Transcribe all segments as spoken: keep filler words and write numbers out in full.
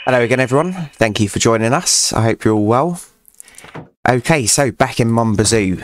Hello again, everyone. Thank you for joining us. I hope you're all well. Okay, so back in Monbazoo.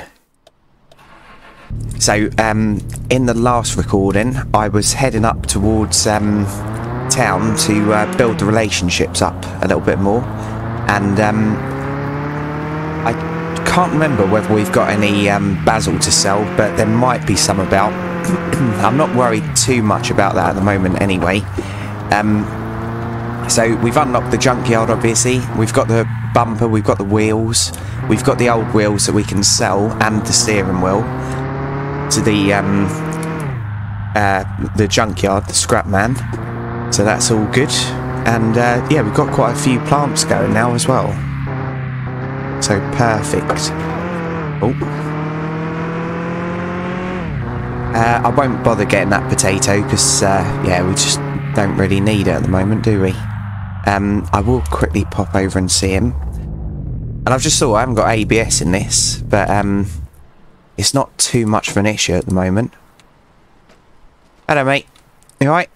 So, um, in the last recording, I was heading up towards um, town to uh, build the relationships up a little bit more. And um, I can't remember whether we've got any um, basil to sell, but there might be some about. I'm not worried too much about that at the moment anyway. Um, so we've unlocked the junkyard, obviously. We've got the bumper, we've got the wheels, we've got the old wheels that we can sell, and the steering wheel to the um, uh, the junkyard, the scrap man. So that's all good. And uh, yeah, we've got quite a few plants going now as well. So perfect. Oh. Uh, I won't bother getting that potato because, uh, yeah, we just don't really need it at the moment, do we? Um, I will quickly pop over and see him. And I've just thought I haven't got A B S in this, but um, it's not too much of an issue at the moment. Hello, mate. You alright?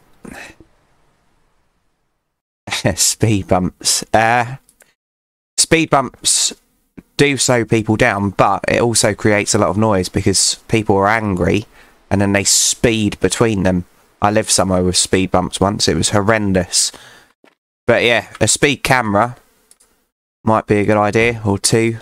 Speed bumps. Uh, speed bumps do slow people down, but it also creates a lot of noise because people are angry and then they speed between them. I lived somewhere with speed bumps once. It was horrendous. But yeah, a speed camera might be a good idea, or two.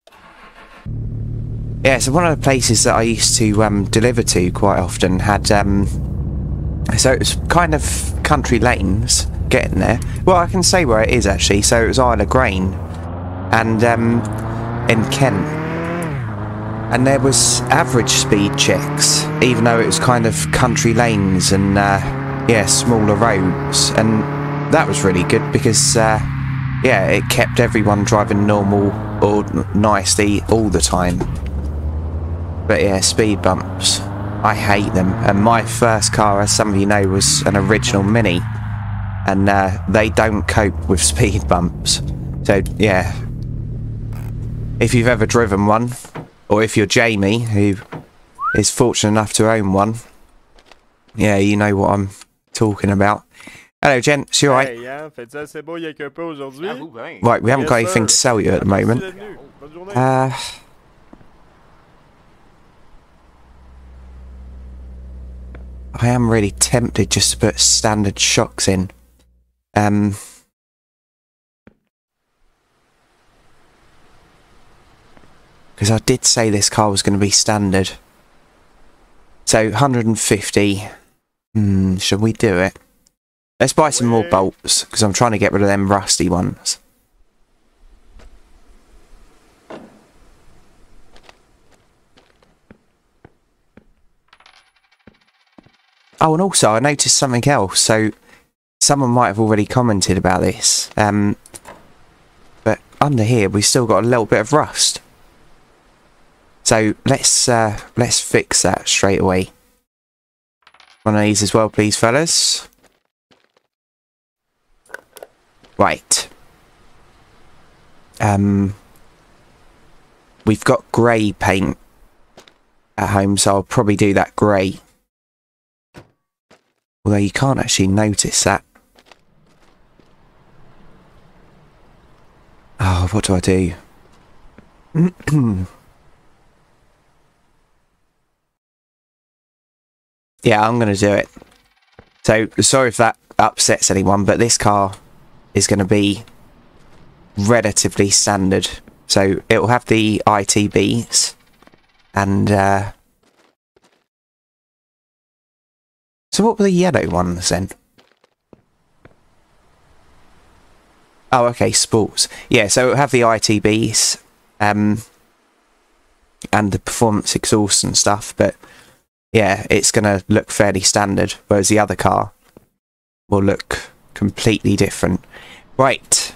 Yeah, so one of the places that I used to um, deliver to quite often had... Um, so it was kind of country lanes getting there. Well, I can say where it is actually. So it was Isle of Grain and um, in Kent. And there was average speed checks, even though it was kind of country lanes and uh, yeah, smaller roads. And that was really good because uh, yeah, it kept everyone driving normal or nicely all the time. But yeah, speed bumps, I hate them. And my first car, as some of you know, was an original Mini, and uh, they don't cope with speed bumps. So yeah, if you've ever driven one, or if you're Jamie, who is fortunate enough to own one, yeah, you know what I'm talking about. Hello, gents, you alright? Right, we haven't got anything to sell you at the moment. Uh, I am really tempted just to put standard shocks in. Um... Because I did say this car was going to be standard. So, one hundred fifty. Hmm, should we do it? Let's buy some more bolts, because I'm trying to get rid of them rusty ones. Oh, and also, I noticed something else. So, someone might have already commented about this. Um, but under here, we've still got a little bit of rust. So let's uh, let's fix that straight away. One of these as well, please, fellas. Right. Um, we've got grey paint at home, so I'll probably do that grey. Although you can't actually notice that. Oh, what do I do? Yeah, I'm going to do it. So, sorry if that upsets anyone, but this car is going to be relatively standard. So, it will have the I T Bs. And, uh... so, what were the yellow ones then? Oh, okay, sports. Yeah, so it'll have the I T Bs. Um... And the performance exhaust and stuff, but... yeah, it's going to look fairly standard, whereas the other car will look completely different. Right.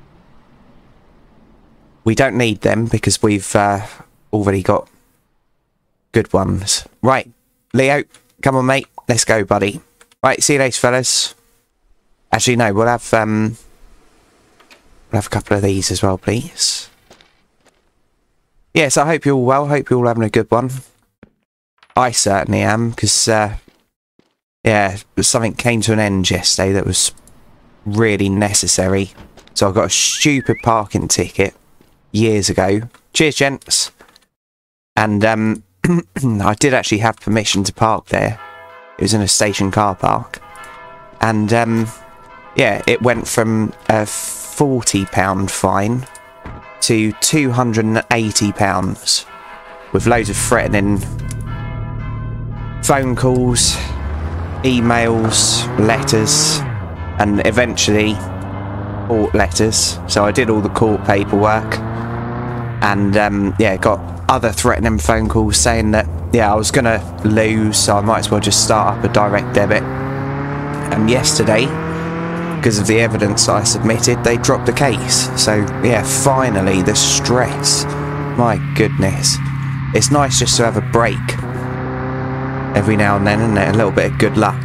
We don't need them because we've uh, already got good ones. Right, Leo, come on, mate. Let's go, buddy. Right, see you later, fellas. Actually, no, we'll have, um, we'll have a couple of these as well, please. Yes, I hope you're all well. Hope you're all having a good one. I certainly am, because, uh, yeah, something came to an end yesterday that was really necessary. So I got a stupid parking ticket years ago. Cheers, gents. And um, I did actually have permission to park there. It was in a station car park. And um, yeah, it went from a forty pound fine to two hundred and eighty pounds with loads of threatening phone calls, emails, letters, and eventually court letters. So I did all the court paperwork, and um, yeah, got other threatening phone calls saying that yeah, I was gonna lose, so I might as well just start up a direct debit. And yesterday, because of the evidence I submitted, they dropped the case. So yeah, finally, the stress. My goodness. It's nice just to have a break every now and then, isn't it? A little bit of good luck.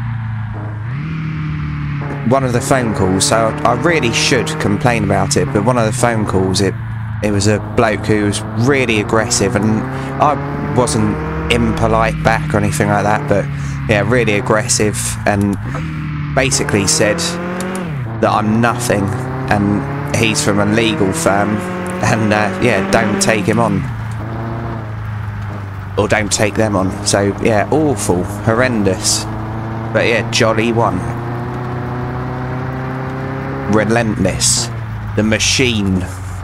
One of the phone calls, so I really should complain about it, but one of the phone calls, it it was a bloke who was really aggressive, and I wasn't impolite back or anything like that, but yeah, really aggressive, and basically said that I'm nothing, and he's from a legal firm, and uh, yeah, don't take him on. Or don't take them on. So yeah, awful, horrendous. But yeah, jolly one. Relentless. The machine.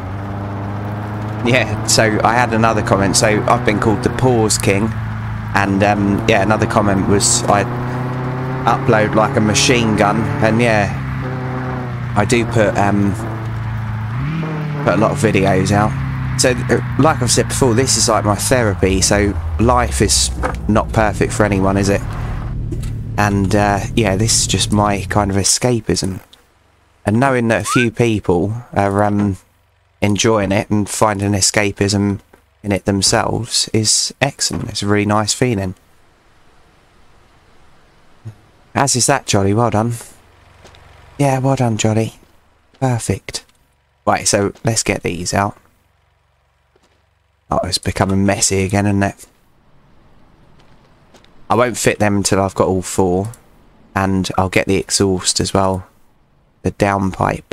Yeah, so I had another comment. So I've been called the Pause King. And um, yeah, another comment was I upload like a machine gun. And yeah, I do put, um, put a lot of videos out. So, like I've said before, this is like my therapy, so life is not perfect for anyone, is it? And, uh, yeah, this is just my kind of escapism. And knowing that a few people are um, enjoying it and finding escapism in it themselves is excellent. It's a really nice feeling. As is that, Jolly. Well done. Yeah, well done, Jolly. Perfect. Right, so let's get these out. Oh, it's becoming messy again, isn't it? I won't fit them until I've got all four. And I'll get the exhaust as well. The downpipe.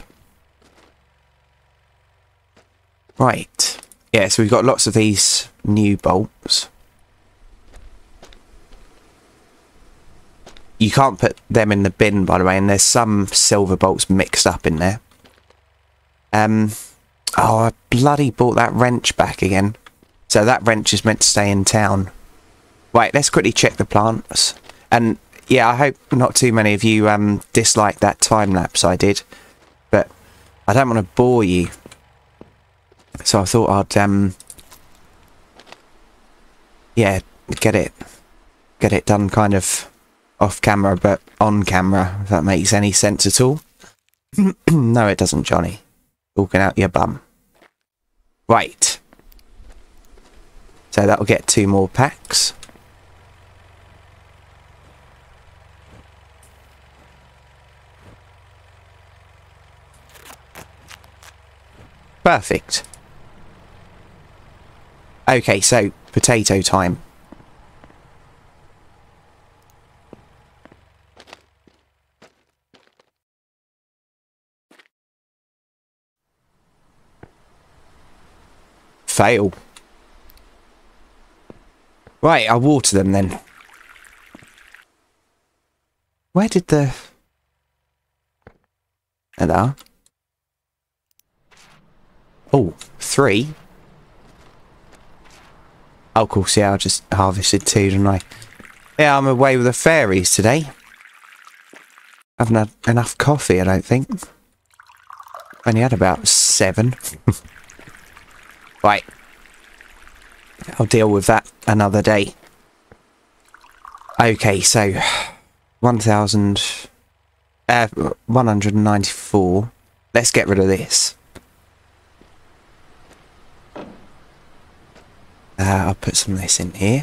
Right. Yeah, so we've got lots of these new bolts. You can't put them in the bin, by the way, and there's some silver bolts mixed up in there. Um... Oh, I bloody bought that wrench back again. So that wrench is meant to stay in town. Right, let's quickly check the plants. And yeah, I hope not too many of you um, dislike that time lapse I did. But I don't want to bore you. So I thought I'd, um, yeah, get it, get it done kind of off camera, but on camera, if that makes any sense at all. No, it doesn't, Johnny. Talking out your bum. Right. So that'll get two more packs. Perfect. Okay, so potato time. Fail. Right, I'll water them then. Where did the... Hello? Oh, three? Oh, of course, yeah, I just harvested two, didn't I? Yeah, I'm away with the fairies today. I haven't had enough coffee, I don't think. Only had about seven. Right. I'll deal with that another day. Okay, so one thousand uh, one hundred ninety-four. Let's get rid of this. Uh, I'll put some of this in here.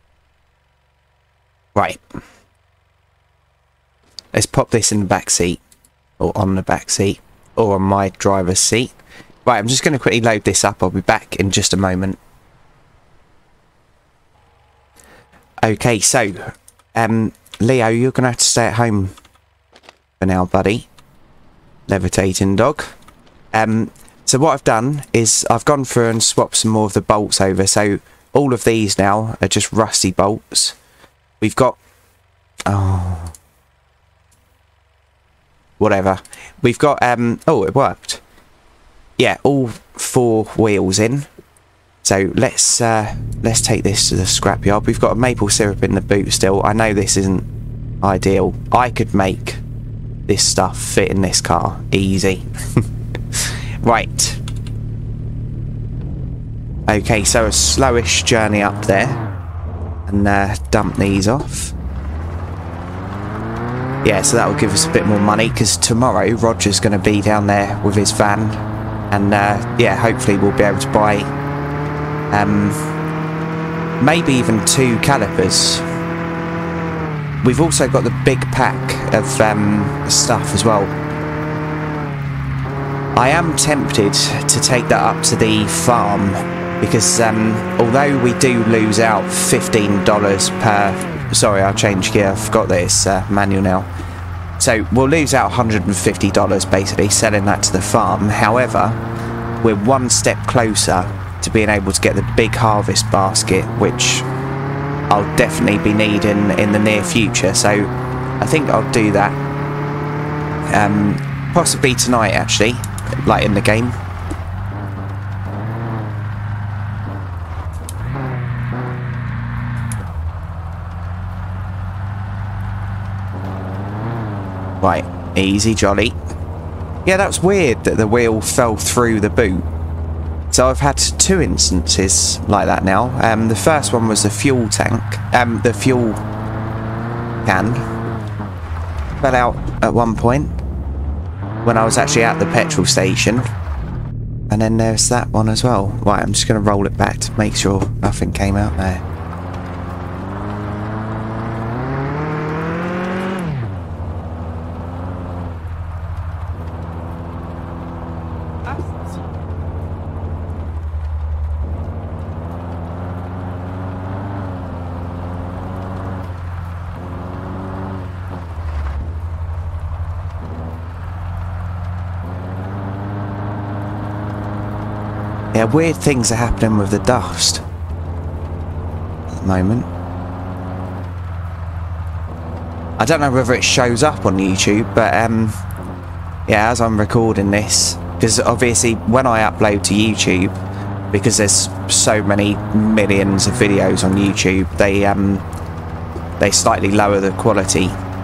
Right. Let's pop this in the back seat. or on the back seat, or on my driver's seat. Right, I'm just going to quickly load this up. I'll be back in just a moment. Okay, so, um, Leo, you're going to have to stay at home for now, buddy. Levitating dog. Um, so what I've done is I've gone through and swapped some more of the bolts over. So all of these now are just rusty bolts. We've got... Oh... Whatever. We've got... um. Oh, it worked. Yeah, all four wheels in. So let's uh, let's take this to the scrapyard. We've got a maple syrup in the boot still. I know this isn't ideal. I could make this stuff fit in this car. Easy. Right. Okay, so a slowish journey up there. And uh, dump these off. Yeah, so that will give us a bit more money, because tomorrow Roger's going to be down there with his van. And uh, yeah, hopefully we'll be able to buy um, maybe even two calipers. We've also got the big pack of um, stuff as well. I am tempted to take that up to the farm, because um, although we do lose out fifteen dollars per... Sorry, I'll change gear. I forgot that it's uh, manual now. So we'll lose out one hundred fifty dollars basically selling that to the farm. However, we're one step closer to being able to get the big harvest basket, which I'll definitely be needing in the near future. So I think I'll do that. Um, possibly tonight, actually, like in the game. Right, easy, jolly. Yeah, that's weird that the wheel fell through the boot. So I've had two instances like that now. Um, the first one was the fuel tank, um, the fuel can fell out at one point when I was actually at the petrol station. And then there's that one as well. Right, I'm just going to roll it back to make sure nothing came out there. Yeah, weird things are happening with the dust at the moment. I don't know whether it shows up on YouTube, but um, yeah, as I'm recording this, because obviously when I upload to YouTube, because there's so many millions of videos on YouTube, they um, they slightly lower the quality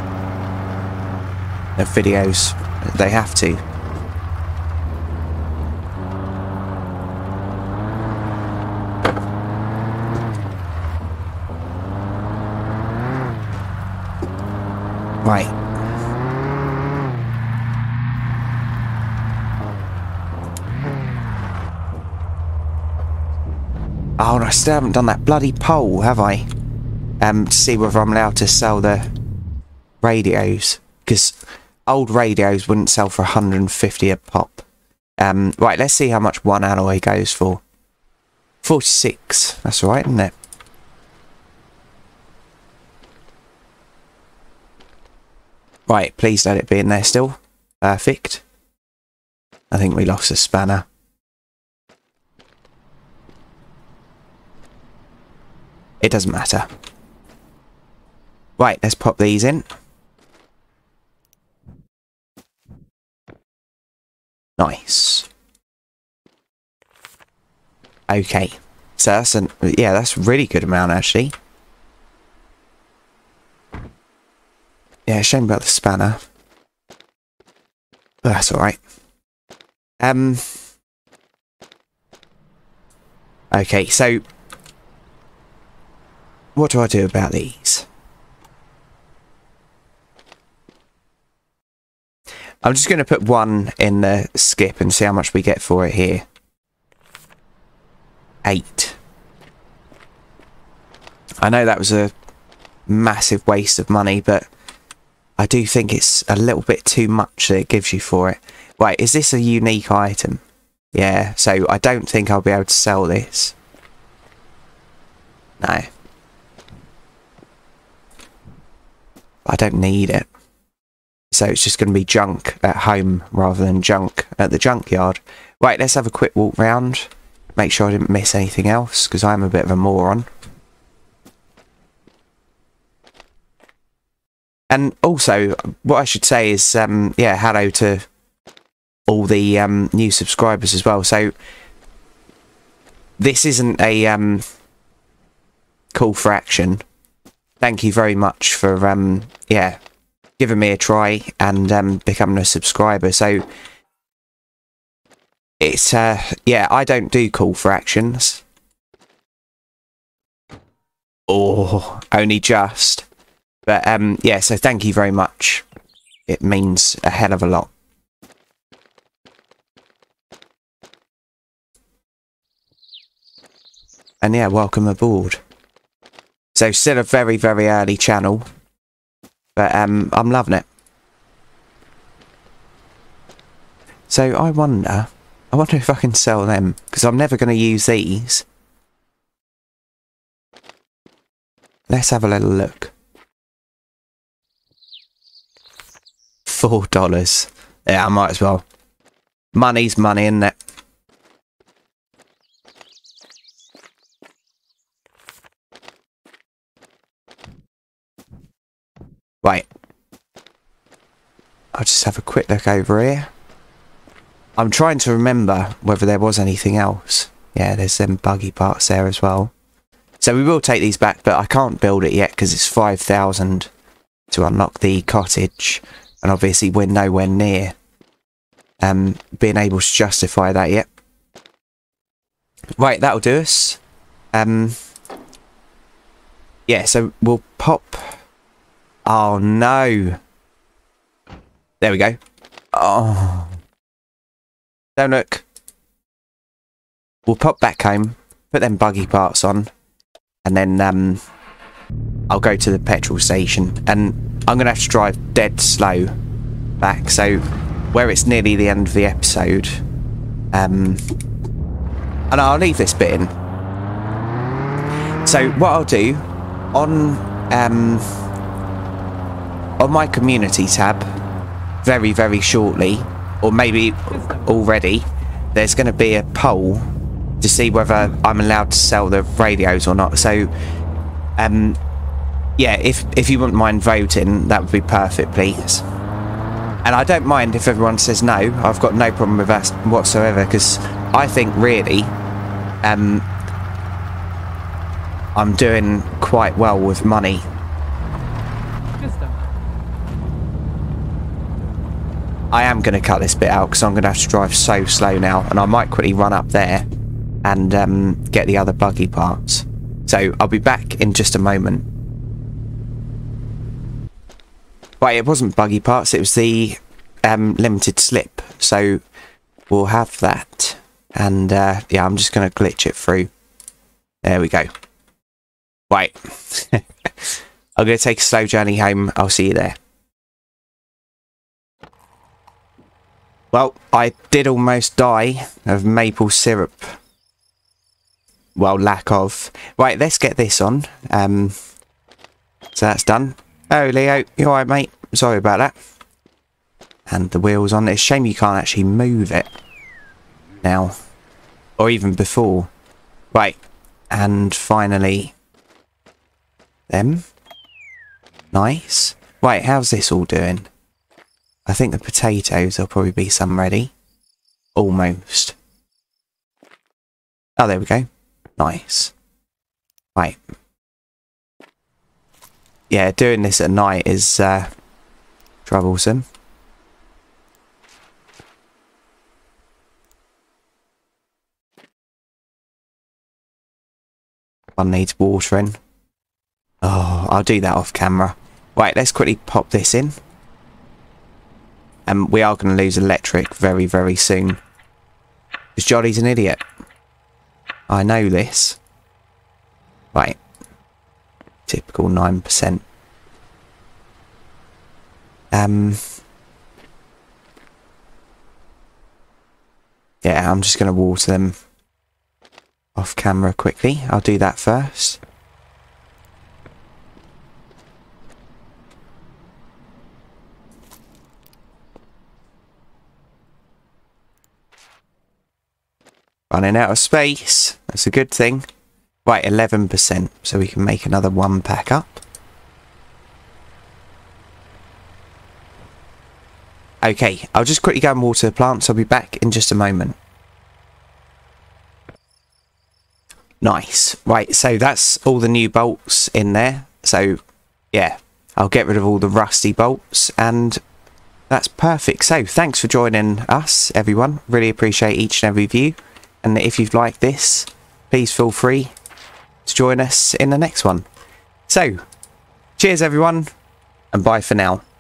of videos. They have to. Right. Oh, and I still haven't done that bloody poll, have I? Um, to see whether I'm allowed to sell the radios. Because old radios wouldn't sell for one hundred fifty a pop. Um, right, let's see how much one alloy goes for. forty-six. That's alright, isn't it? Right, please let it be in there still. Perfect. I think we lost a spanner. It doesn't matter. Right, let's pop these in. Nice. Okay. So that's an... Yeah, that's a really good amount, actually. Yeah, shame about the spanner. But that's alright. Um. Okay, so... What do I do about these? I'm just going to put one in the skip and see how much we get for it here. Eight. I know that was a massive waste of money, but... I do think it's a little bit too much that it gives you for it. Wait, is this a unique item? Yeah, so I don't think I'll be able to sell this. No. I don't need it. So it's just going to be junk at home rather than junk at the junkyard. Right, let's have a quick walk round. Make sure I didn't miss anything else, because I'm a bit of a moron. And also, what I should say is, um, yeah, hello to all the um, new subscribers as well. So, this isn't a um, call for action. Thank you very much for, um, yeah, giving me a try and um, becoming a subscriber. So, it's, uh, yeah, I don't do call for actions. Or only just. But, um, yeah, so thank you very much. It means a hell of a lot. And yeah, welcome aboard. So still a very, very early channel. But, um, I'm loving it. So I wonder, I wonder if I can sell them. Because I'm never going to use these. Let's have a little look. Four dollars. Yeah, I might as well. Money's money, isn't it? Wait. I'll just have a quick look over here. I'm trying to remember whether there was anything else. Yeah, there's some buggy parts there as well. So we will take these back, but I can't build it yet because it's five thousand to unlock the cottage. And obviously we're nowhere near um, being able to justify that yet. Right, that'll do us. Um, yeah, so we'll pop... Oh, no. There we go. Oh. Don't look. We'll pop back home, put them buggy parts on, and then um, I'll go to the petrol station. And I'm going to have to drive dead slow back. So where it's nearly the end of the episode, um, and I'll leave this bit in. So what I'll do on um, on my community tab very very shortly, or maybe already, there's going to be a poll to see whether I'm allowed to sell the radios or not. So um, yeah, if if you wouldn't mind voting, that would be perfect, please. And I don't mind if everyone says no. I've got no problem with that whatsoever, because I think really um, I'm doing quite well with money. I am going to cut this bit out because I'm going to have to drive so slow now, and I might quickly run up there and um, get the other buggy parts. So I'll be back in just a moment. Right, it wasn't buggy parts, it was the um, limited slip. So we'll have that. And uh, yeah, I'm just going to glitch it through. There we go. Right. I'm going to take a slow journey home. I'll see you there. Well, I did almost die of maple syrup. Well, lack of. Right, let's get this on. Um, so that's done. Oh, Leo, you alright, mate? Sorry about that. And the wheel's on. It's a shame you can't actually move it now. Or even before. Right. And finally, them. Nice. Right, how's this all doing? I think the potatoes, there'll probably be some ready. Almost. Oh, there we go. Nice. Right. Yeah, doing this at night is uh, troublesome. One needs watering. Oh, I'll do that off camera. Right, let's quickly pop this in. And we are going to lose electric very, very soon. Because Jolly's an idiot. I know this. Right. Typical nine percent. Um, yeah, I'm just going to water them off camera quickly. I'll do that first. Running out of space. That's a good thing. Right, eleven percent. So we can make another one pack up. Okay, I'll just quickly go and water the plants. I'll be back in just a moment. Nice. Right, so that's all the new bolts in there. So, yeah, I'll get rid of all the rusty bolts and that's perfect. So, thanks for joining us, everyone. Really appreciate each and every view. And if you've liked this, please feel free to join us in the next one. So, cheers everyone, and bye for now.